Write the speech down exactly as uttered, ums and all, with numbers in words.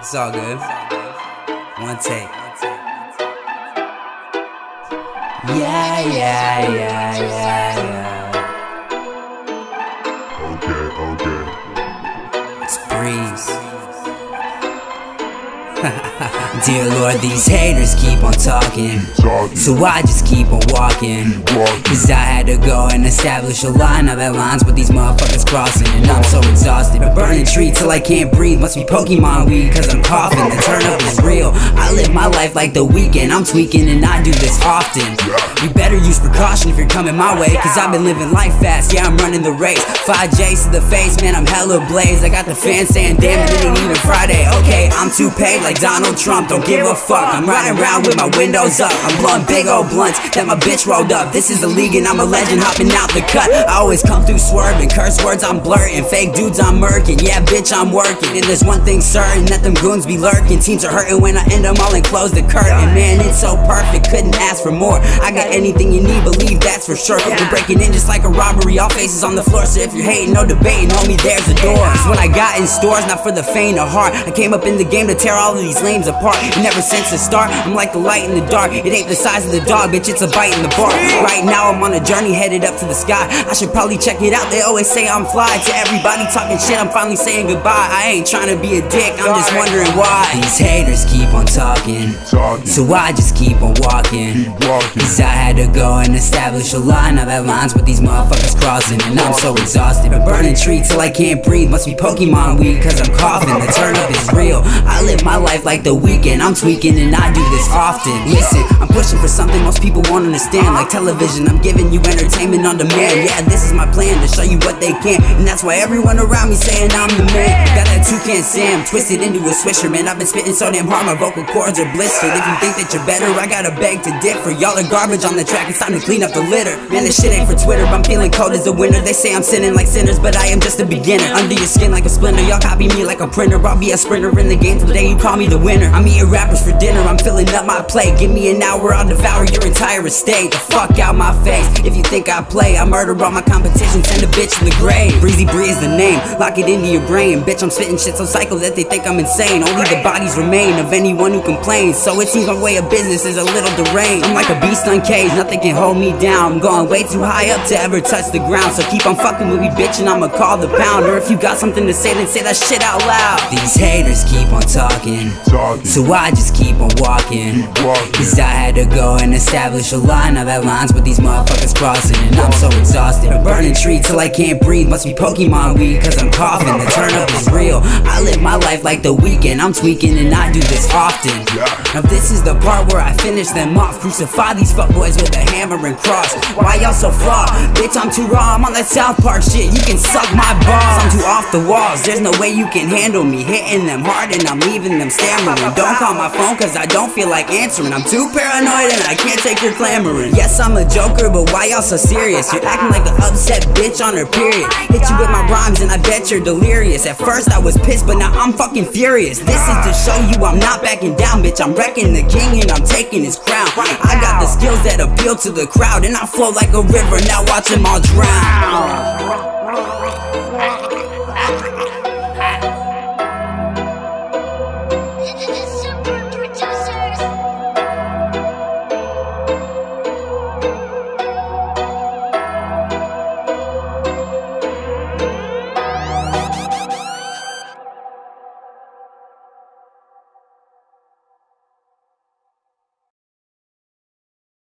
It's all good. One take. Yeah, yeah, yeah, yeah, yeah. Okay, okay. It's Breeze. Dear Lord, these haters keep on talking, Talking. so I just keep on walking. Keep walking. Cause I had to go and establish a line. Now that line's with these motherfuckers crossing, and I'm so exhausted. A burning tree till I can't breathe. Must be Pokemon weed cause I'm coughing. The turn up is real. I live my life like the weekend. I'm tweaking and I do this often. You better use precaution if you're coming my way, cause I've been living life fast, yeah I'm running the race. Five J's to the face, man I'm hella blaze. I got the fans saying damn it ain't even Friday. Okay, I'm too paid like Donald Trump, don't give a fuck. I'm riding around with my windows up, I'm blowing big old blunts that my bitch rolled up. This is the league and I'm a legend hopping out the cut. I always come through swerving, curse words I'm blurting, fake dudes I'm murking, yeah bitch I'm working. And there's one thing certain, that them goons be lurking. Teams are hurting when I end them all and close the curtain. Man it's so perfect, couldn't ask for more. I got anything you need, believe that's for sure. We're breaking in just like a robbery, all faces on the floor. So if you're hating, no debating, homie, there's the door. It's what I got in stores, not for the faint of heart. I came up in the game to tear all of these lames apart. And ever since the start, I'm like the light in the dark. It ain't the size of the dog, bitch, it's a bite in the bark. Right now I'm on a journey headed up to the sky. I should probably check it out, they always say I'm fly. To everybody talking shit, I'm finally saying goodbye. I ain't trying to be a dick, I'm just wondering why these haters keep on talking, Talking. so I just keep on walking. Keep walking. Cause I had to go and establish a line. Now that line's with these motherfuckers crossing, and I'm so exhausted. A burning tree till I can't breathe. Must be Pokemon weed cause I'm coughing. The turn up is real. I live my life like the weekend. I'm tweaking and I do this often. Listen, I'm pushing for something most people won't understand. Like television, I'm giving you entertainment on demand. Yeah, this is my plan to show you what they can, and that's why everyone around me saying I'm the man. Got that toucan Sam twisted into a swisher, man. I've been spitting so damn hard my vocal cords are blistered. If you think that you're better, I gotta beg to differ. Y'all are garbage on the track, it's time to clean up the litter. Man, this shit ain't for Twitter, but I'm feeling cold as a winter. They say I'm sinning like sinners, but I am just a beginner. Under your skin like a splinter, y'all copy me like a printer. I'll be a sprinter in the game till the day you call me the winner. I'm eating rappers for dinner, I'm filling up my plate. Give me an hour, I'll devour your entire estate. The fuck out my face, if you think I play. I murder all my competition, send a bitch to the grave. Breezy Bree is the name, lock it into your brain. Bitch, I'm spitting shit so psycho that they think I'm insane. Only the bodies remain of anyone who complains, so it seems my way of business is a little deranged. I'm like a beast uncaged, nothing can hold me down. I'm going way too high up to ever touch the ground. So keep on fucking with me, bitch, and I'ma call the pound. Or if you got something to say, then say that shit out loud. These haters keep on talking, Talking. so I just keep on walking. Keep walking. Cause I had to go and establish a line. Now that line's with these motherfuckers crossing, and I'm so exhausted. A burning tree till I can't breathe. Must be Pokemon weed cause I'm coughing. The turn up is real. I live my life like the weekend. I'm tweaking and I do this often. Now this is the part where I finish them off. Crucify these fuckboys with a hammer and cross. Why y'all so flawed? Bitch, I'm too raw, I'm on that South Park shit. You can suck my balls, I'm too off the walls. There's no way you can handle me. Hitting them hard and I'm leaving them stammering. Don't call my phone cause I don't feel like answering. I'm too paranoid and I can't take your clamoring. Yes, I'm a joker, but why y'all so serious? You're acting like an upset bitch on her period. Hit you with my rhymes and I bet you're delirious. At first I was pissed, but now I'm fucking furious. This is to show you I'm not backing down, bitch. I'm wrecking the king and I'm taking his crown. I got the skills that appeal to the crowd, and I flow like a river, now watch them all drown.